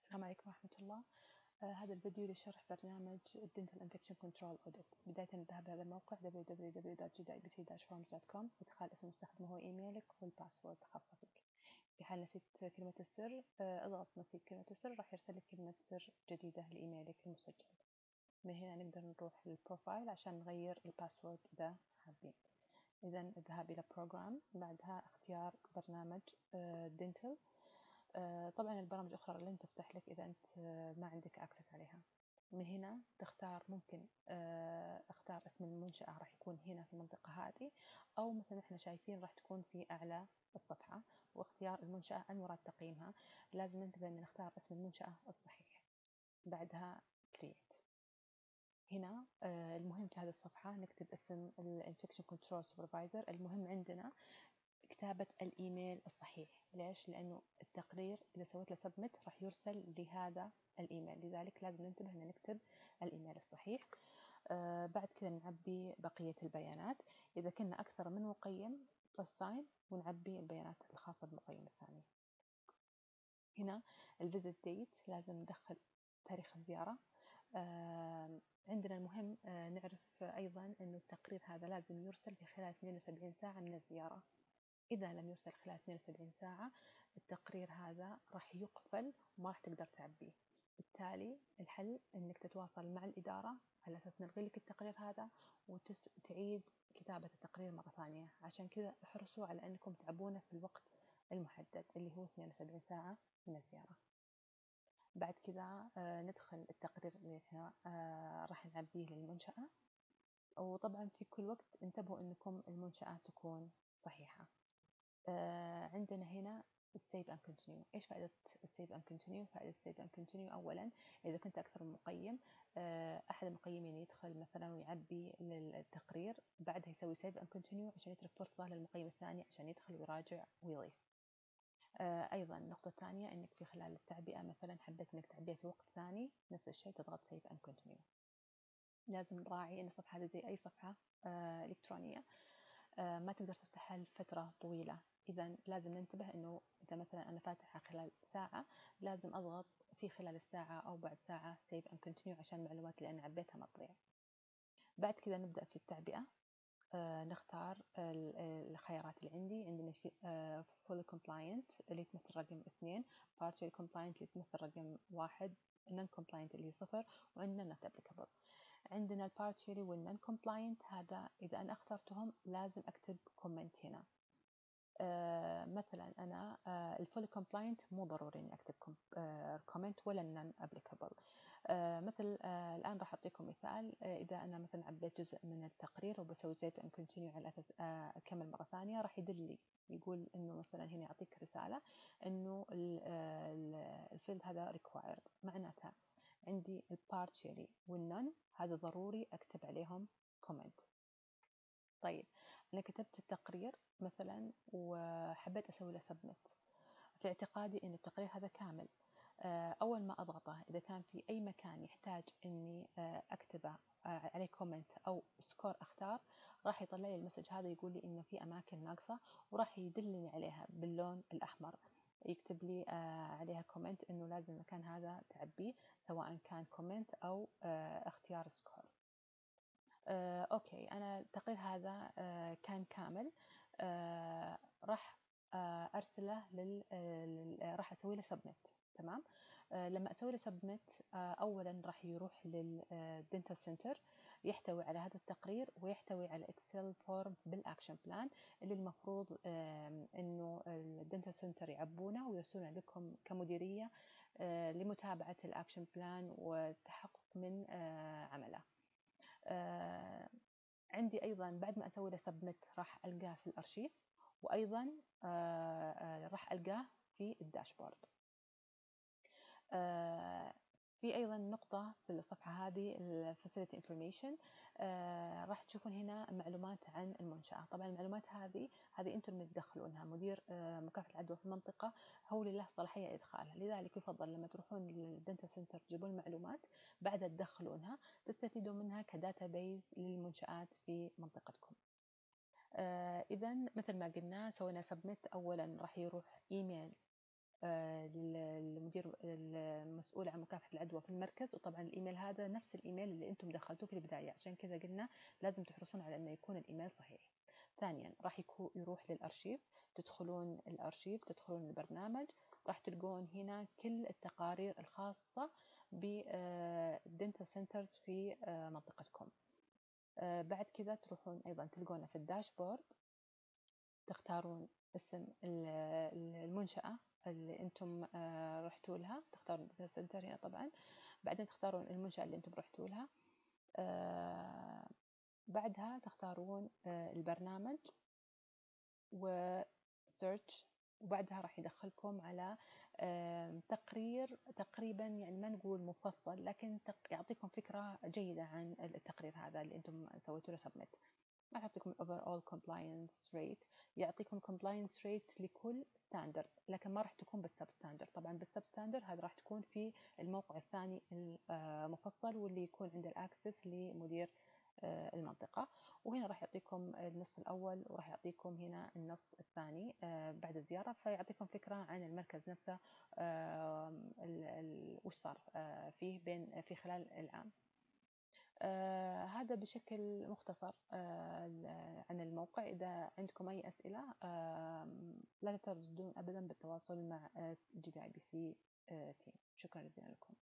السلام عليكم ورحمة الله. هذا الفيديو لشرح برنامج Dental Infection Control Audit. بداية الذهاب لهذا الموقع www.gdibc-forms.com، إدخال اسم المستخدم هو إيميلك والباسورد خاصة فيك. في حال نسيت كلمة السر اضغط نسيت كلمة السر، راح يرسل لك كلمة سر جديدة لإيميلك المسجل. من هنا نقدر نروح للبروفايل عشان نغير الباسورد إذا حابين. إذا الذهاب إلى Programs، بعدها اختيار برنامج Dental. طبعا البرامج الأخرى لن تفتح لك إذا أنت ما عندك أكسس عليها. من هنا تختار، ممكن اختار اسم المنشأة راح يكون هنا في المنطقة هذه، أو مثل ما احنا شايفين راح تكون في أعلى الصفحة، واختيار المنشأة المراد تقييمها. لازم ننتبه أن نختار اسم المنشأة الصحيح، بعدها Create. هنا المهم في هذه الصفحة نكتب اسم Infection Control Supervisor. المهم عندنا كتابة الإيميل الصحيح. ليش؟ لأنه التقرير إذا سويت له سبمت راح يرسل لهذا الإيميل، لذلك لازم ننتبه أن نكتب الإيميل الصحيح. بعد كده نعبي بقية البيانات. إذا كنا أكثر من مقيم plus sign، ونعبي البيانات الخاصة بالمقيم الثاني. هنا الفيزيت ديت لازم ندخل تاريخ الزيارة. عندنا المهم نعرف أيضا أنه التقرير هذا لازم يرسل في خلال 72 ساعة من الزيارة. إذا لم يرسل خلال 72 ساعة التقرير هذا راح يقفل وما راح تقدر تعبيه. بالتالي الحل إنك تتواصل مع الإدارة على أساس نلغي لك التقرير هذا وتعيد كتابة التقرير مرة ثانية. عشان كذا احرصوا على أنكم تعبونه في الوقت المحدد اللي هو 72 ساعة من الزيارة. بعد كذا ندخل التقرير اللي احنا راح نعبيه للمنشأة. وطبعا في كل وقت انتبهوا أنكم المنشأة تكون صحيحة. عندنا هنا السيف أند كونتينيو. إيش فائدة السيف أند كونتينيو؟ فائدة السيف أند كونتينيو أولا إذا كنت أكثر من مقيم، أحد المقيمين يدخل مثلا ويعبي التقرير، بعدها يسوي سيف أند كونتينيو عشان يترك فرصة للمقيم الثاني عشان يدخل ويراجع ويضيف. أيضا النقطة الثانية إنك في خلال التعبئة مثلا حبيت إنك تعبيها في وقت ثاني، نفس الشيء تضغط سيف أند كونتينيو. لازم نراعي إن الصفحة هذه زي أي صفحة إلكترونية ما تقدر تفتحها لفترة طويلة. إذا لازم ننتبه إنه إذا مثلا أنا فاتحة خلال ساعة لازم أضغط في خلال الساعة أو بعد ساعة سيف أند كونتينيو عشان المعلومات اللي أنا عبيتها ما تضيع. بعد كذا نبدأ في التعبئة. نختار الخيارات اللي عندنا في fully compliant اللي تمثل رقم 2، partially compliant اللي تمثل رقم 1، non compliant اللي هي 0، وعندنا not applicable. عندنا البارتشلي والنون كومبلاينت، هذا إذا أنا اخترتهم لازم أكتب كومنت هنا. مثلا أنا الفولي كومبلاينت مو ضروري إني أكتب كومنت ولا النون أبليكابل. مثل الآن راح أعطيكم مثال. إذا أنا مثلا عبيت جزء من التقرير وبسوي سيف أند كونتينيو على أساس أكمل مرة ثانية، راح يدل يقول إنه مثلا هنا يعطيك رسالة إنه الفيلد هذا required، معناتها عندي البارتشلي والنون هذا ضروري أكتب عليهم كومنت. طيب أنا كتبت التقرير مثلا وحبيت أسوي له سبمت، في اعتقادي إن التقرير هذا كامل. أول ما أضغطه إذا كان في أي مكان يحتاج إني أكتبه عليه كومنت أو سكور أختار، راح يطلع لي المسج هذا يقول لي إنه في أماكن ناقصة، وراح يدلني عليها باللون الأحمر، يكتب لي عليها كومنت إنه لازم المكان هذا تعبيه، سواء كان كومنت أو اختيار سكور. أوكي، أنا التقرير هذا كان كامل. راح أرسله راح أسوي له سبمت. تمام. لما أسوي له سبمت أولا راح يروح للدنتال سنتر يحتوي على هذا التقرير ويحتوي على اكسل فورم بالاكشن بلان اللي المفروض انه الدنتال سنتر يعبونه ويرسلونه لكم كمديريه لمتابعه الاكشن بلان والتحقق من عمله. عندي أيضا بعد ما أسوي له سبمت راح ألقاه في الأرشيف، وأيضا راح ألقاه في الداشبورد. في أيضا نقطة في الصفحة هذه Facility Information، راح تشوفون هنا معلومات عن المنشأة. طبعا المعلومات هذه أنتم اللي تدخلونها، مدير مكافحة العدوى في المنطقة هو اللي له صلاحية إدخالها، لذلك يفضل لما تروحون للدنتال سنتر تجيبون المعلومات بعدها تدخلونها تستفيدون منها كداتا بيز للمنشآت في منطقتكم. إذا مثل ما قلنا سوينا سبمت، أولا راح يروح إيميل للمدير المسؤول عن مكافحة العدوى في المركز. وطبعا الإيميل هذا نفس الإيميل اللي أنتم دخلتوه في البداية، عشان كذا قلنا لازم تحرصون على أنه يكون الإيميل صحيح. ثانيا راح يروح للأرشيف، تدخلون الأرشيف، تدخلون البرنامج، راح تلقون هنا كل التقارير الخاصة بالدنتال سنترز في منطقتكم. بعد كذا تروحون أيضا تلقونه في الداشبورد، تختارون اسم المنشأة اللي أنتم رحتوا لها، تختارون الداتا سنتر هنا طبعا، بعدين تختارون المنشأة اللي أنتم رحتوا لها، بعدها تختارون البرنامج وسيرش، وبعدها راح يدخلكم على تقرير تقريبا، يعني ما نقول مفصل، لكن يعطيكم فكرة جيدة عن التقرير هذا اللي أنتم سويتوا له سبميت. راح يعطيكم overall compliance rate، يعطيكم compliance rate لكل ستاندرد، لكن ما راح تكون بالسب ستاندرد. طبعا بالسب ستاندرد هذا راح تكون في الموقع الثاني المفصل، واللي يكون عند الأكسس لمدير المنطقة. وهنا راح يعطيكم النص الأول، وراح يعطيكم هنا النص الثاني بعد الزيارة، فيعطيكم فكرة عن المركز نفسه وش صار فيه في خلال العام. هذا بشكل مختصر عن الموقع. إذا عندكم أي أسئلة لا تترددون أبدا بالتواصل مع GDIBC تيم. شكرا جزيلا لكم.